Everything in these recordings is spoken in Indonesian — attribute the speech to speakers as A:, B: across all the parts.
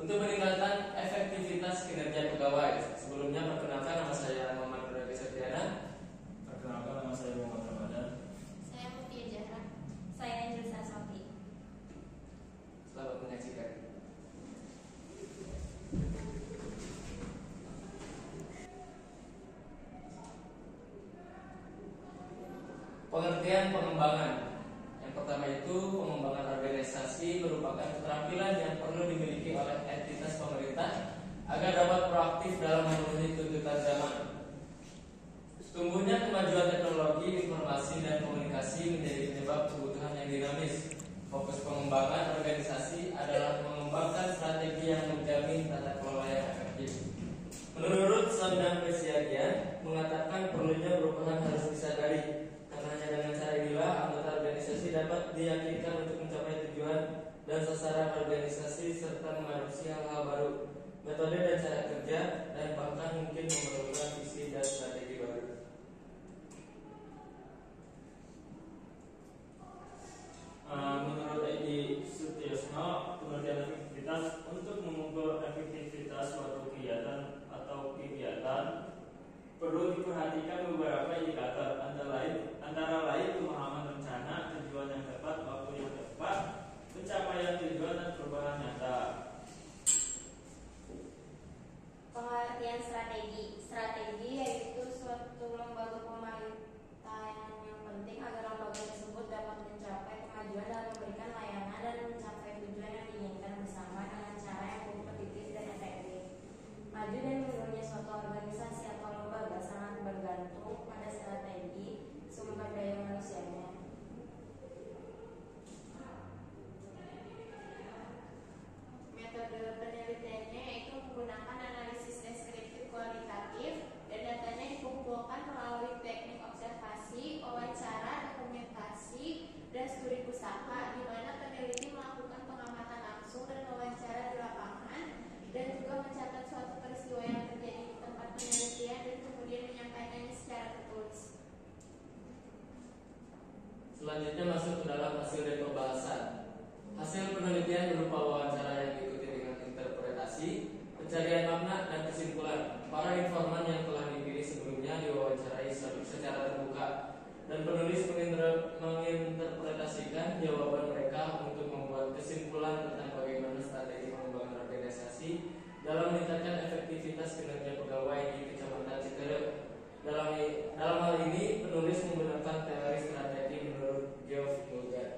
A: untuk meningkatkan efektivitas kinerja pegawai. Sebelumnya perkenalkan, nama saya Muhammad Nuradi Septiana.
B: Perkenalkan, nama saya Muhammad Ramadan.
C: Saya Mutia Zahra. Saya Indri Saswati.
A: Selamat menyaksikan. Pengertian pengembangan. Yang pertama itu, pengembangan organisasi merupakan keterampilan yang perlu dimiliki oleh entitas pemerintah agar dapat proaktif dalam memenuhi tuntutan zaman. Tumbuhnya kemajuan teknologi, informasi, dan komunikasi menjadi penyebab kebutuhan yang dinamis. Fokus pengembangan organisasi adalah mengembangkan strategi yang menjamin tata kelola yang efektif. Menurut Sabda Presiagian, mengatakan perlunya perubahan harus disadari. Karena hanya dengan cara inilah anggota organisasi dapat diyakinkan untuk mencapai tujuan dan sasaran organisasi serta mengadopsi hal-hal baru, metode dan cara kerja, dan bahkan mungkin memerlukan visi dan strategi baru.
B: Menurut Edi Sutiosno, pengertian efektivitas untuk mengukur efektivitas suatu kegiatan atau kegiatan perlu diperhatikan beberapa indikator, antara lain pemahaman rencana, tujuan yang tepat, waktu yang tepat, pencapaian tujuan, dan perubahan nyata.
C: Pengertian strategi yaitu suatu lembaga pemerintahan yang penting agar lembaga tersebut dapat mencapai kemajuan dalam memberikan layanan dan mencapai tujuan yang diinginkan bersama dengan cara yang kompetitif dan efektif. Maju dan mundurnya suatu organisasi atau lembaga sangat bergantung pada strategi sumber daya manusianya. Metode penelitiannya yaitu menggunakan analisis deskriptif kualitatif dan datanya dikumpulkan melalui teknik observasi, wawancara, dokumentasi, dan studi pustaka, di mana peneliti melakukan pengamatan langsung dan wawancara di lapangan dan juga mencatat suatu peristiwa yang terjadi di tempat penelitian dan kemudian menyampaikannya secara tertulis.
A: Selanjutnya masuk ke dalam hasil dan pembahasan. Hasil penelitian berupa wawancara yang diikuti dengan interpretasi, pencarian makna, dan kesimpulan. Para informan yang telah dipilih sebelumnya diwawancarai secara terbuka, dan penulis menginterpretasikan jawaban mereka untuk membuat kesimpulan tentang bagaimana strategi pengembangan organisasi dalam meningkatkan efektivitas kinerja pegawai di Kecamatan Citerep. Dalam hal ini, penulis menggunakan teori strategi menurut Geoff Mulgar.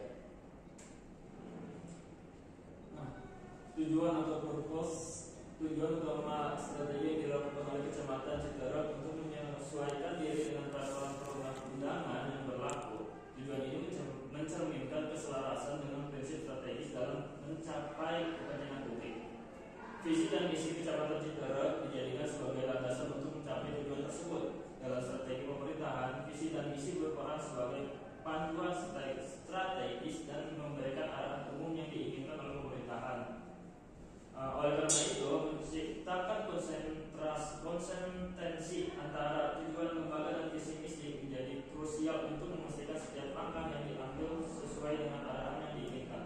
B: Tujuan atau purpose, tujuan utama strategi yang dilakukan oleh Kecamatan Citerep untuk menyesuaikan diri dengan peraturan perundang-undangan yang berlaku. Tujuan ini mencerminkan keselarasan dengan prinsip strategis dalam mencapai kepentingan publik. Visi dan misi Kecamatan Citerep dijadikan sebagai landasan untuk mencapai tujuan tersebut. Dalam strategi pemerintahan, visi dan misi berperan sebagai panduan strategis dan memberikan arahan umum yang diinginkan oleh pemerintahan. Oleh karena itu, menciptakan konsistensi antara tujuan lembaga dan visi misi menjadi krusial untuk memastikan setiap langkah yang diambil sesuai dengan arahan yang diinginkan.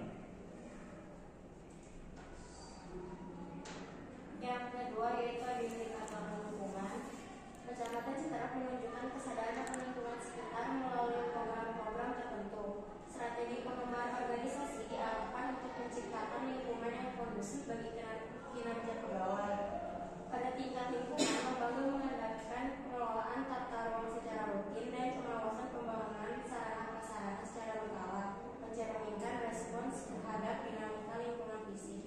C: Yang kedua yaitu indikator lingkungan. Kecamatan Citerep menunjukkan kesadaran akan lingkungan sekitar melalui program-program tertentu. Strategi pengembangan organisasi diarahkan untuk menciptakan lingkungan yang kondusif bagi kinerja pegawai. Pada tingkat lingkungan, lembaga mengandalkan pengelolaan tata ruang secara rutin dan pengawasan pembangunan sarana-prasarana secara berkala, mencerminkan respons terhadap dinamika lingkungan fisik.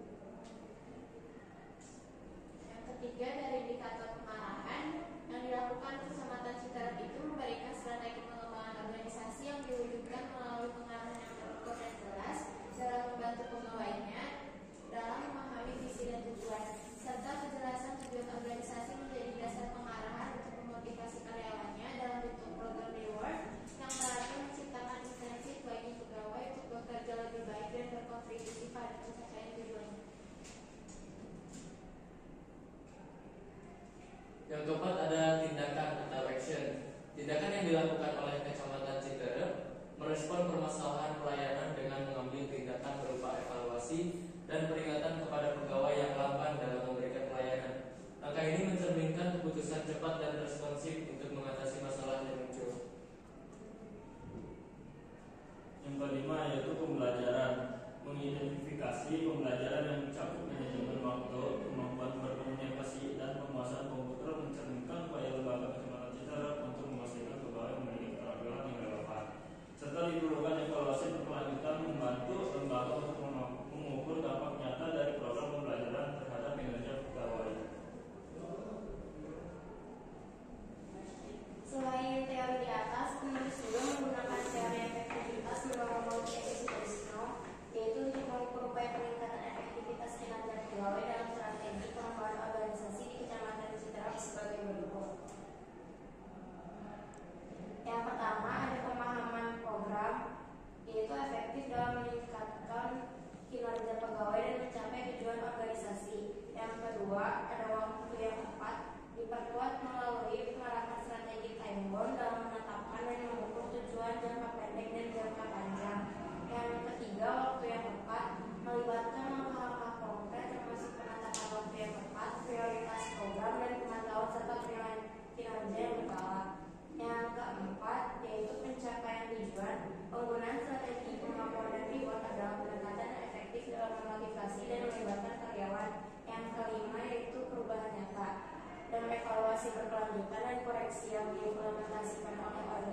C: Yang ketiga, dari indikator pengarahan yang dilakukan Kecamatan Citerep itu memberikan strategi pengembangan organisasi yang diwujudkan melalui pengarahan yang terukur dan jelas dalam membantu pegawainya dalam memahami visi dan tujuan, serta kejelasan tujuan organisasi menjadi dasar pengarahan untuk memotivasi karyawannya dalam bentuk program reward yang berarti menciptakan insentif bagi pegawai untuk bekerja lebih baik dan berkontribusi pada pencapaian tujuan.
A: Yang keempat ada tindakan atau action. Tindakan yang dilakukan oleh Kecamatan Citerep merespon permasalahan pelayanan dengan mengambil tindakan berupa evaluasi dan peringatan kepada pegawai yang keputusan cepat dan responsif untuk mengatasi masalah yang muncul.
B: Yang kelima yaitu pembelajaran. Mengidentifikasi pembelajaran yang mencakup manajemen waktu, kemampuan berkomunikasi, dan penguasaan komputer mencerminkan upaya lembaga Kecamatan Citerep untuk memastikan pegawai memiliki keterampilan yang relevan. Serta diperlukan evaluasi berkelanjutan membantu lembaga untuk mengukur dampak nyata dari program pembelajaran terhadap kinerja pegawai.
C: Selain teori di atas, penulis juga menggunakan teori efektivitas mendorong efisiensinya, yaitu untuk mengukur upaya peningkatan efektivitas kinerja pegawai dalam strategi pengembangan organisasi di Kecamatan Citerep sebagai berikut. Yang pertama ada pemahaman program, yaitu efektif dalam meningkatkan kinerja pegawai dan mencapai tujuan organisasi. Yang kedua ada waktu yang tepat, diperkuat melalui penerapan strategi time bound dalam menetapkan dan mengukur tujuan jangka pendek dan jangka panjang. Yang ketiga, waktu yang tepat, melibatkan langkah-langkah konkret termasuk penetapan waktu yang tepat, prioritas program, dan pemantauan serta penilaian kinerja yang berkala. Yang keempat, yaitu pencapaian tujuan, penggunaan strategi pengakuan dan reward adalah pendekatan yang efektif dalam memotivasi dan melibatkan karyawan. Yang kelima, yaitu perubahan nyata, dan evaluasi berkelanjutan dan koreksi yang diimplementasikan oleh